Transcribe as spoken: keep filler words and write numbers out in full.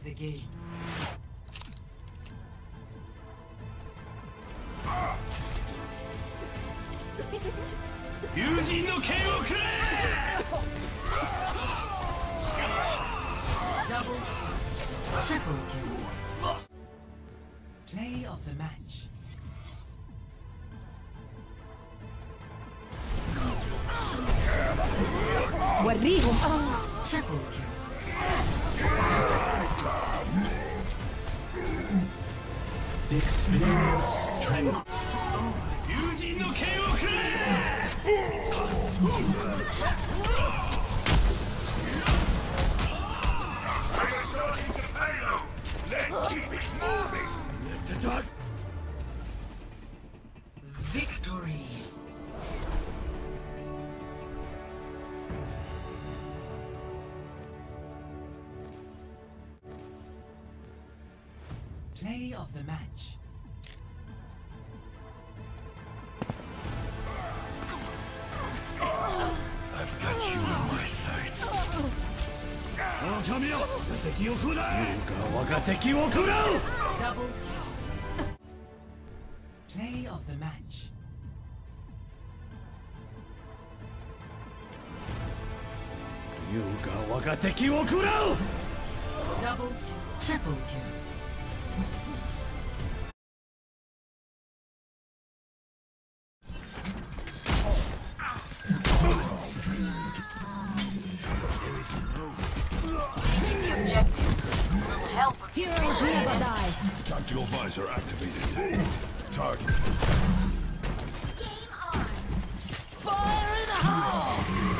the game. Yujin no Ken wo kure! Double, triple kill. Play of the match. وريهم Triple kill. Experience tranquil. Yujin no Ken wo kure! Let's keep it moving. Let the dot. Victory. Play of the match. I've got you in my sights. Double kill. Play of the match. Double, triple kill. Heroes never die. Tactical visor activated. Target. Fire in the hole!